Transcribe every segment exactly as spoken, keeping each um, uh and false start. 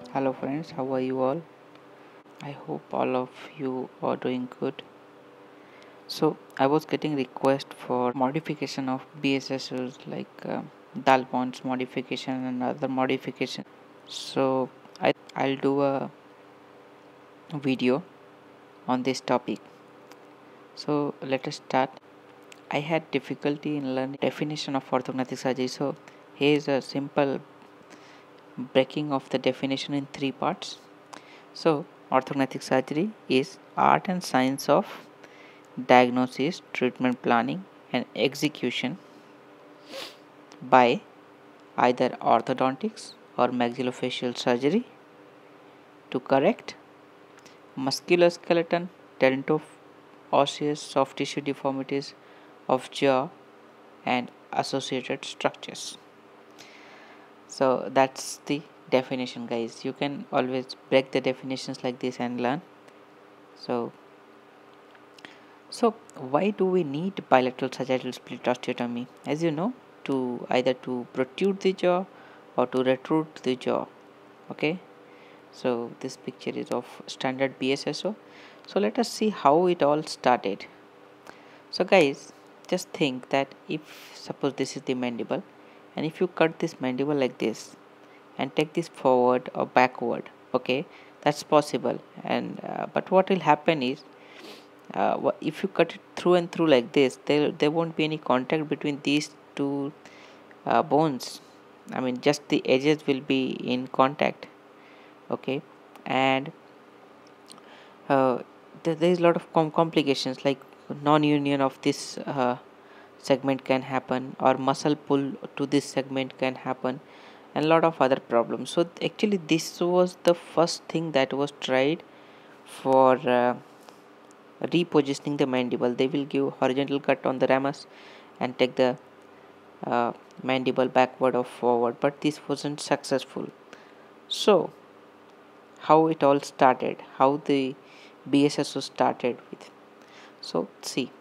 Hello friends, how are you all? I hope all of you are doing good. So I was getting request for modification of B S S Os like uh, Dal bonds modification and other modification. So I thought I'll do a video on this topic. So let us start. I had difficulty in learning definition of orthognathic surgery. So here is a simple breaking of the definition in three parts. So orthognathic surgery is art and science of diagnosis, treatment planning, and execution by either orthodontics or maxillofacial surgery to correct musculoskeletal, dento-osseous soft tissue deformities of jaw and associated structures. So that's the definition, guys. You can always break the definitions like this and learn. So So why do we need bilateral sagittal split osteotomy? As you know, to either to protrude the jaw or to retrude the jaw. Okay. So this picture is of standard B S S O. So let us see how it all started. So guys, just think that if suppose this is the mandible, and if you cut this mandible like this and take this forward or backward, okay, that's possible. And uh, but what will happen is uh, if you cut it through and through like this, there there won't be any contact between these two uh, bones. I mean, just the edges will be in contact. Okay. And uh, there, there is a lot of com- complications like non-union of this uh, segment can happen, or muscle pull to this segment can happen, and a lot of other problems. So actually this was the first thing that was tried for uh, repositioning the mandible. They will give horizontal cut on the ramus and take the uh, mandible backward or forward, but this wasn't successful. So how it all started, how the B S S O started with. So see,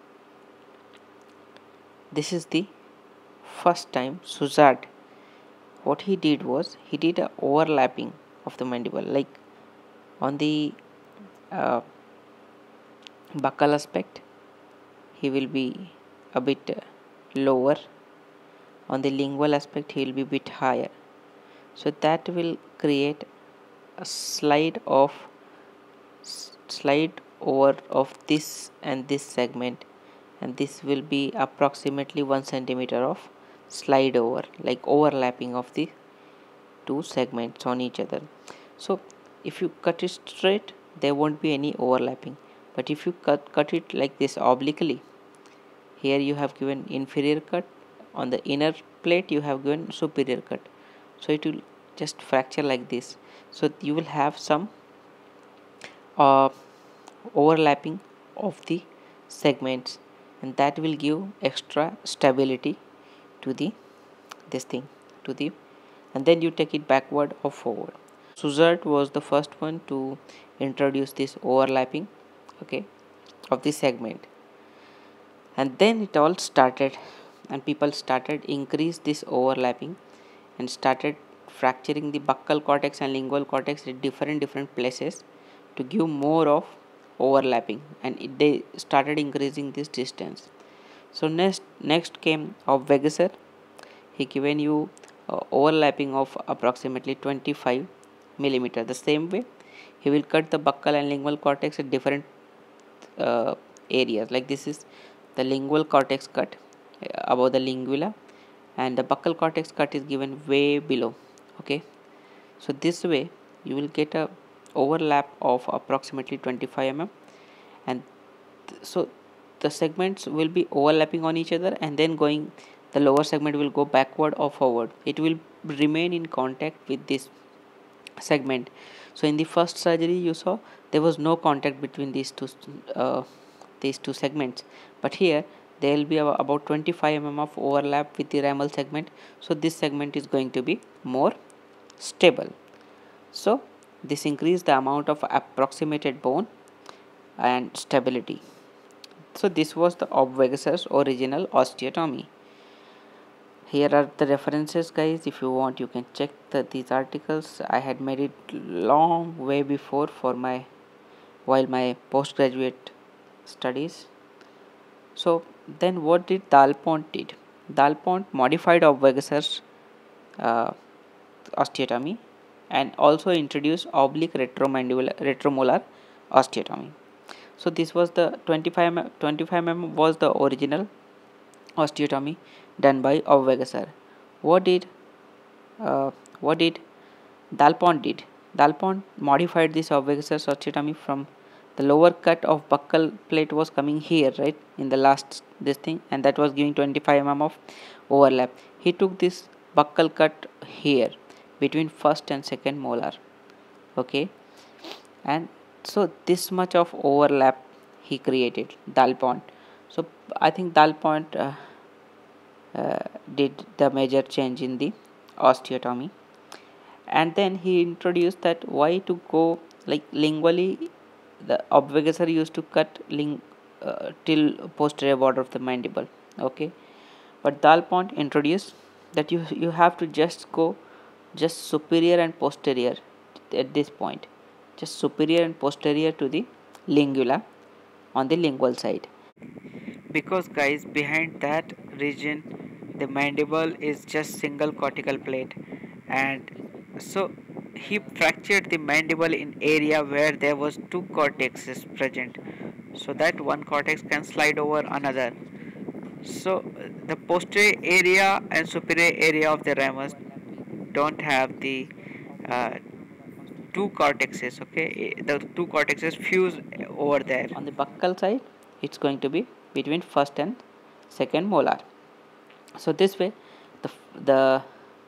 this is the first time Suzard, what he did was he did a overlapping of the mandible, like on the uh, buccal aspect he will be a bit uh, lower, on the lingual aspect he will be a bit higher. So that will create a slide of slide over of this and this segment, and this will be approximately one centimeter of slide over, like overlapping of the two segments on each other. So if you cut it straight, there won't be any overlapping, but if you cut cut it like this obliquely, here you have given inferior cut, on the inner plate you have given superior cut, so it will just fracture like this. So you will have some uh, overlapping of the segments, and that will give extra stability to the this thing to the and then you take it backward or forward. Suzard was the first one to introduce this overlapping, okay, of the segment, and then it all started, and people started increase this overlapping and started fracturing the buccal cortex and lingual cortex at different different places to give more of overlapping, and it, they started increasing this distance. So next next came of Wegesser. He given you uh, overlapping of approximately twenty-five millimeter. The same way he will cut the buccal and lingual cortex at different uh, areas, like this is the lingual cortex cut uh, above the lingula, and the buccal cortex cut is given way below. Okay, so this way you will get a overlap of approximately twenty-five millimeters, and th- so the segments will be overlapping on each other, and then going, the lower segment will go backward or forward, it will remain in contact with this segment. So in the first surgery you saw there was no contact between these two uh, these two segments, but here there will be about twenty-five millimeters of overlap with the ramal segment, so this segment is going to be more stable. So this increase the amount of approximated bone and stability. So this was the Obwegesser's original osteotomy. Here are the references, guys. If you want, you can check the, these articles. I had made it long way before for my while my postgraduate studies. So then what did Dalpont did? Dalpont modified Obwegeser's uh, osteotomy and also introduced oblique retromandibular retromolar osteotomy. So this was the twenty-five millimeter was the original osteotomy done by Obwegeser. What did uh, what did Dalpont did? Dalpont modified this Obwegeser's osteotomy from the lower cut of buccal plate was coming here, right, in the last this thing, and that was giving twenty-five millimeters of overlap. He took this buccal cut here between first and second molar, okay, and so this much of overlap he created, Dalpont. So I think Dalpont uh, uh, did the major change in the osteotomy, and then he introduced that why to go like lingually. The Obwegeser used to cut ling uh, till posterior border of the mandible, okay, but Dalpont introduced that you you have to just go just superior and posterior at this point, just superior and posterior to the lingula on the lingual side, because guys behind that region the mandible is just single cortical plate, and so he fractured the mandible in area where there was two cortexes present, so that one cortex can slide over another. So the posterior area and superior area of the ramus don't have the uh, two cortexes, okay, the two cortexes fuse over there. On the buccal side it's going to be between first and second molar. So this way the the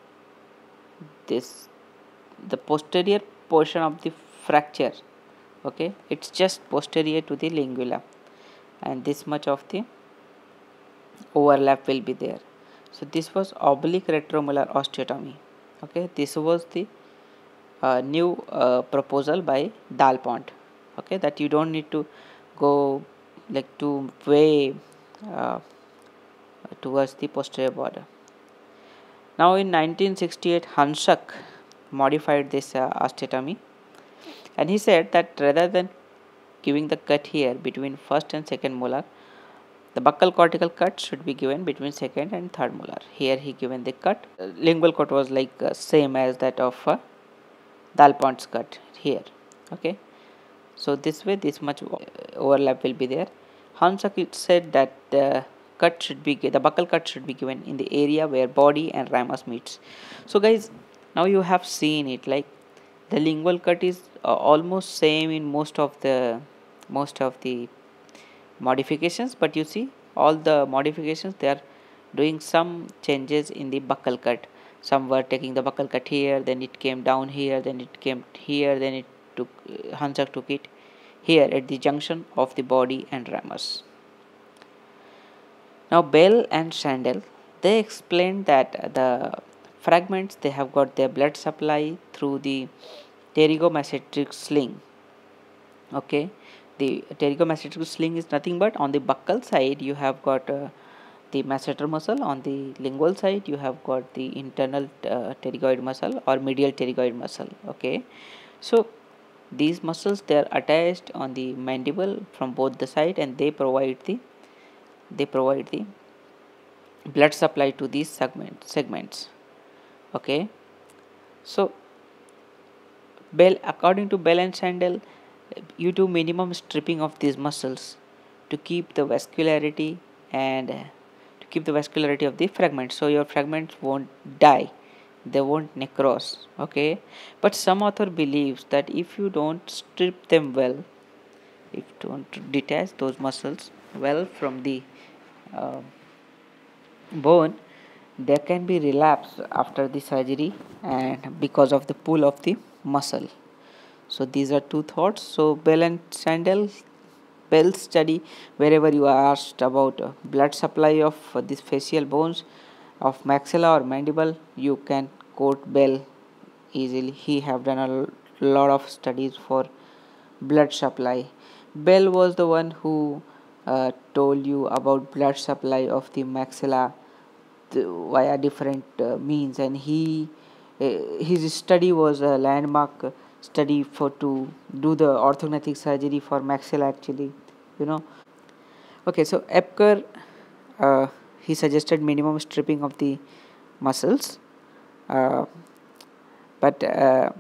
this the posterior portion of the fracture, okay, it's just posterior to the lingula, and this much of the overlap will be there. So this was oblique retromolar osteotomy, okay. This was the uh, new uh, proposal by Dalpont, okay, that you don't need to go like to way uh, towards the posterior border. Now in nineteen sixty-eight Hansak modified this uh, osteotomy, and he said that rather than giving the cut here between first and second molar, the buccal cortical cut should be given between second and third molar. Here he given the cut. Uh, lingual cut was like uh, same as that of uh, Dalpont's cut here, okay. So this way this much overlap will be there. Hansak said that the cut should be the buccal cut should be given in the area where body and ramus meets. So guys, now you have seen it, like the lingual cut is uh, almost same in most of the most of the modifications, but you see all the modifications they are doing some changes in the buccal cut. Some were taking the buccal cut here, then it came down here, then it came here, then it took uh, Hansak took it here at the junction of the body and ramus. Now Bell and Shandel, they explained that the fragments they have got their blood supply through the pterygomasseteric sling, okay. The pterygomasseteric sling is nothing but on the buccal side you have got uh, the masseter muscle, on the lingual side you have got the internal uh, pterygoid muscle or medial pterygoid muscle, okay. So these muscles they are attached on the mandible from both the side, and they provide the they provide the blood supply to these segment segments, okay. So Bell, according to Bell and Shandel, you do minimum stripping of these muscles to keep the vascularity and uh, to keep the vascularity of the fragments, so your fragments won't die, they won't necrose, okay. But some author believes that if you don't strip them well, if you don't detach those muscles well from the uh, bone, there can be relapse after the surgery and because of the pull of the muscle. So these are two thoughts. So Bell and Shandel, Bell's study, wherever you are asked about uh, blood supply of uh, these facial bones of maxilla or mandible, you can quote Bell easily. He have done a lot of studies for blood supply. Bell was the one who uh, told you about blood supply of the maxilla the, via different uh, means, and he uh, his study was a landmark study for to do the orthognathic surgery for maxilla actually, you know. Okay, so Epker, uh, he suggested minimum stripping of the muscles, uh, but uh,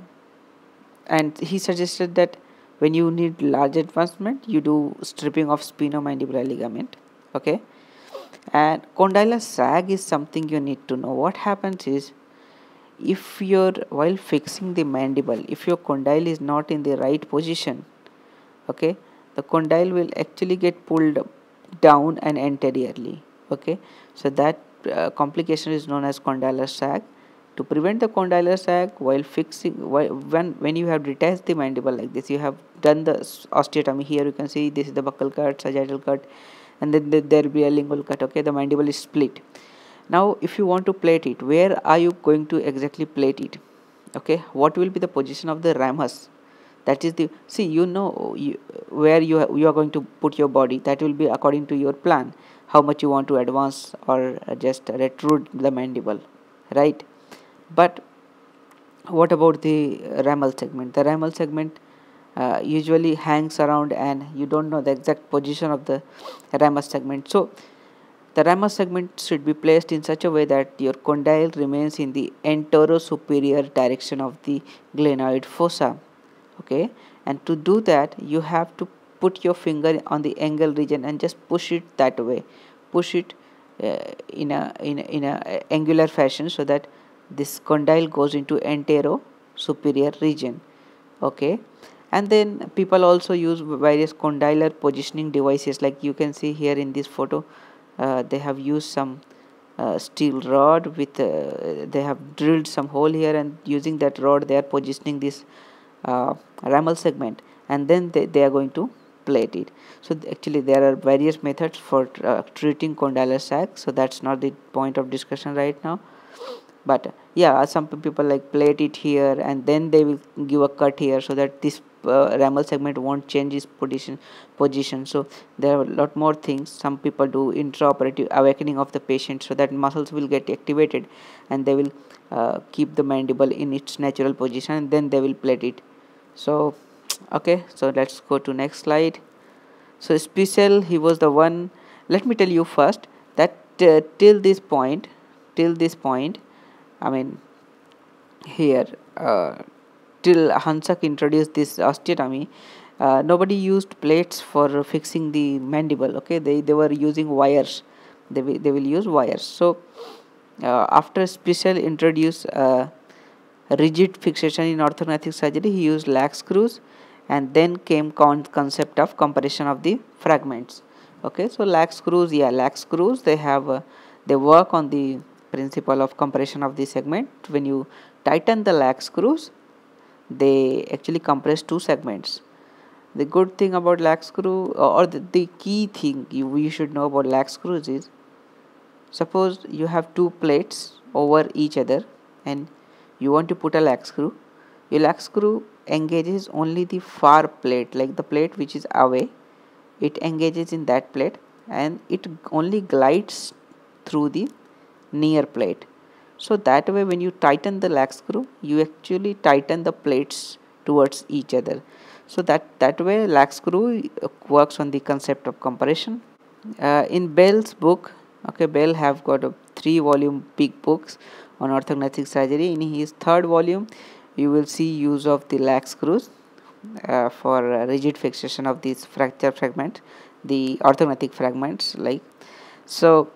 and he suggested that when you need large advancement, you do stripping of sphenomandibular ligament. Okay, and condylar sag is something you need to know. What happens is, if you're while fixing the mandible, if your condyle is not in the right position, okay, the condyle will actually get pulled down and anteriorly. Okay, so that uh, complication is known as condylar sag. To prevent the condylar sag while fixing, while, when when you have detached the mandible like this, you have done the osteotomy. Here you can see this is the buccal cut, sagittal cut, and then there will be a lingual cut. Okay, the mandible is split. Now if you want to plate it, where are you going to exactly plate it? Okay, what will be the position of the ramus? That is the, see, you know, you, where you you are going to put your body, that will be according to your plan, how much you want to advance or just retrude the mandible, right? But what about the ramal segment? The ramal segment uh, usually hangs around and you don't know the exact position of the ramus segment. So the ramus segment should be placed in such a way that your condyle remains in the anterosuperior direction of the glenoid fossa. Okay, and to do that you have to put your finger on the angle region and just push it that way, push it uh, in a in a, in a angular fashion, so that this condyle goes into antero superior region. Okay, and then people also use various condylar positioning devices, like you can see here in this photo. Uh, they have used some uh, steel rod with uh, they have drilled some hole here, and using that rod they are positioning this uh, ramal segment, and then they, they are going to plate it. So actually there are various methods for uh, treating condylar sag, so that's not the point of discussion right now. But yeah, some people like plate it here and then they will give a cut here, so that this uh, ramal segment won't change its position position So there are a lot more things. Some people do intraoperative awakening of the patient, so that muscles will get activated and they will uh, keep the mandible in its natural position, and then they will plate it. So okay, so let's go to next slide. So Spiessel, he was the one. Let me tell you first that uh, till this point till this point I mean here uh, till Hansak introduced this osteotomy, uh, nobody used plates for fixing the mandible. Okay, they, they were using wires. They will, they will use wires. So uh, after Spiessel introduced uh, rigid fixation in orthognathic surgery, he used lax screws, and then came con concept of compression of the fragments. Okay, so lax screws, yeah, lax screws, they have uh, they work on the principle of compression of the segment. When you tighten the lax screws, they actually compress two segments. The good thing about lax screw, or the, the key thing you, you should know about lax screws is, suppose you have two plates over each other and you want to put a lax screw. Your lax screw engages only the far plate, like the plate which is away. It engages in that plate and it only glides through the near plate. So that way when you tighten the lax screw, you actually tighten the plates towards each other. So that, that way lax screw works on the concept of compression. Uh, in Bell's book, okay, Bell have got a three volume big books on orthognathic surgery. In his third volume, you will see use of the lax screws uh, for uh, rigid fixation of these fracture fragments, the orthognathic fragments. Like so,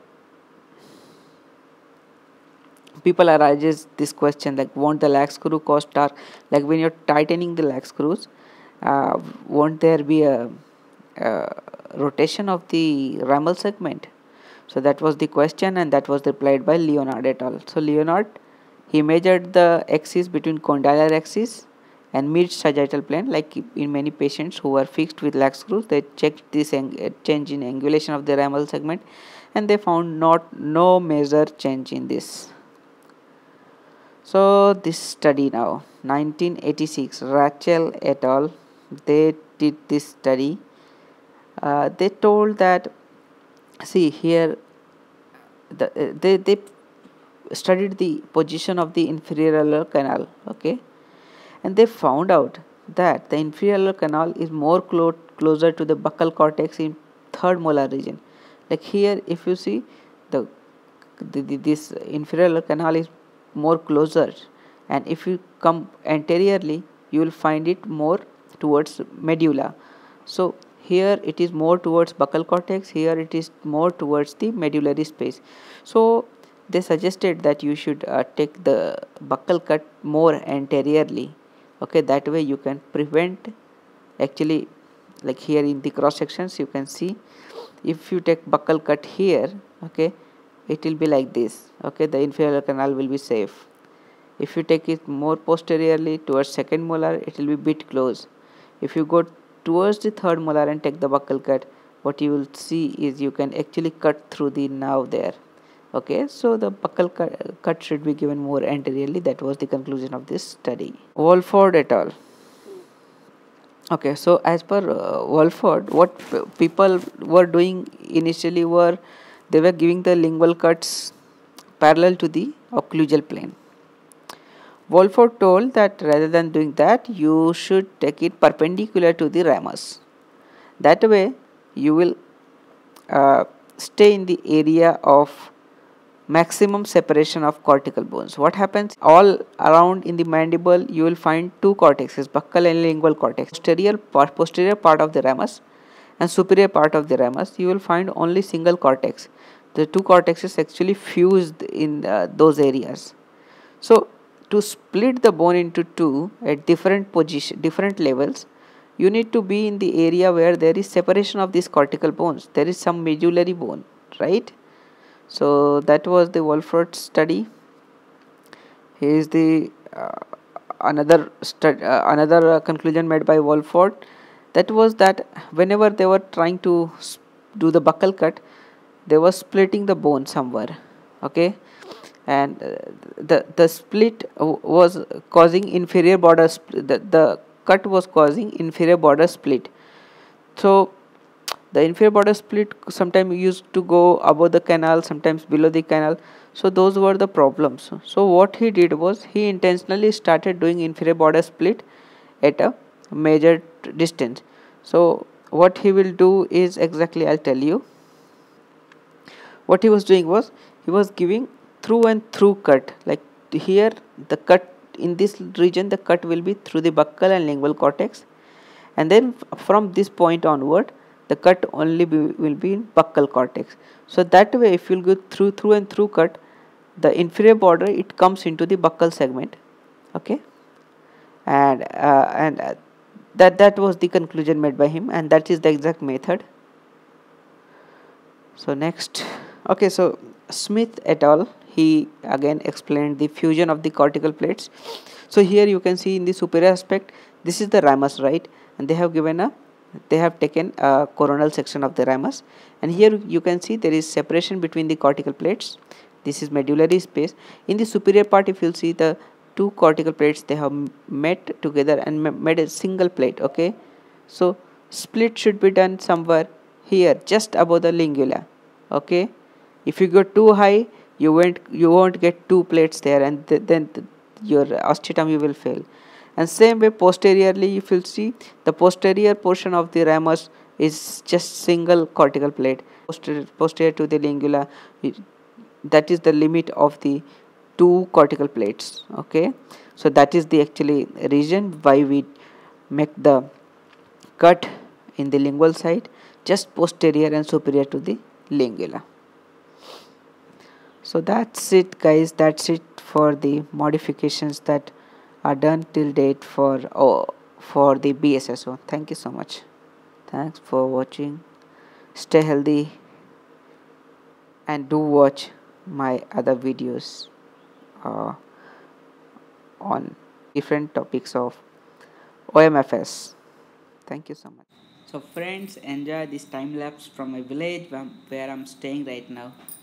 people arises this question, like, won't the lax screw cause torque? Like when you're tightening the lax screws, uh, won't there be a, a rotation of the ramal segment? So that was the question, and that was replied by Leonard et al. So Leonard, he measured the axis between condylar axis and mid sagittal plane. Like in many patients who were fixed with lax screws, they checked this change in angulation of the ramal segment, and they found not no major change in this. So this study now, nineteen eighty-six, Rachel et al., they did this study. Uh, they told that, see here, the, they, they studied the position of the inferior canal, okay, and they found out that the inferior canal is more clo closer to the buccal cortex in third molar region. Like here, if you see the, the, the this inferior canal is more closer, and if you come anteriorly, you will find it more towards medulla. So here it is more towards buccal cortex, here it is more towards the medullary space. So they suggested that you should uh, take the buccal cut more anteriorly, okay, that way you can prevent, actually, like here in the cross sections you can see, if you take buccal cut here, okay, it will be like this, okay, the inferior canal will be safe. If you take it more posteriorly towards second molar, it will be bit close. If you go towards the third molar and take the buccal cut, what you will see is you can actually cut through the nerve there, okay. So the buccal cut, cut should be given more anteriorly. That was the conclusion of this study. Wolford et al. Okay, so as per uh, Wolford, what people were doing initially were they were giving the lingual cuts parallel to the occlusal plane. Wolford told that rather than doing that, you should take it perpendicular to the ramus. That way, you will uh, stay in the area of maximum separation of cortical bones. What happens all around in the mandible, you will find two cortexes, buccal and lingual cortex. Posterior part, posterior part of the ramus and superior part of the ramus, you will find only single cortex. The two cortexes actually fused in uh, those areas. So to split the bone into two at different position, different levels, you need to be in the area where there is separation of these cortical bones. There is some medullary bone, right? So that was the Wolford study. Here is the uh, another uh, another uh, conclusion made by Wolford. That was that whenever they were trying to do the buccal cut, they were splitting the bone somewhere, okay, and uh, the the split was causing inferior border split. The, the cut was causing inferior border split. So the inferior border split sometimes used to go above the canal, sometimes below the canal. So those were the problems. So what he did was he intentionally started doing inferior border split at a measured distance. So what he will do is exactly I'll tell you. What he was doing was he was giving through and through cut. Like here the cut in this region, the cut will be through the buccal and lingual cortex, and then from this point onward the cut only be, will be in buccal cortex. So that way if you will go through through and through cut, the inferior border it comes into the buccal segment, okay, and uh, and uh, that that was the conclusion made by him, and that is the exact method. So next, okay, so Smith et al, he again explained the fusion of the cortical plates. So here you can see in the superior aspect, this is the ramus, right, and they have given a they have taken a coronal section of the ramus, and here you can see there is separation between the cortical plates. This is medullary space. In the superior part, if you see the two cortical plates, they have met together and made a single plate, okay. So split should be done somewhere here just above the lingula, okay. If you go too high, you won't you won't get two plates there, and th then th your osteotomy will fail. And same way posteriorly, if you see the posterior portion of the ramus is just single cortical plate posterior, posterior to the lingula, it, that is the limit of the two cortical plates, okay. So that is the actually reason why we make the cut in the lingual side just posterior and superior to the lingula. So that's it guys, that's it for the modifications that are done till date for oh, for the B S S O. Thank you so much. Thanks for watching. Stay healthy and do watch my other videos uh, on different topics of O M F S. Thank you so much. So friends, enjoy this time lapse from my village where I'm staying right now.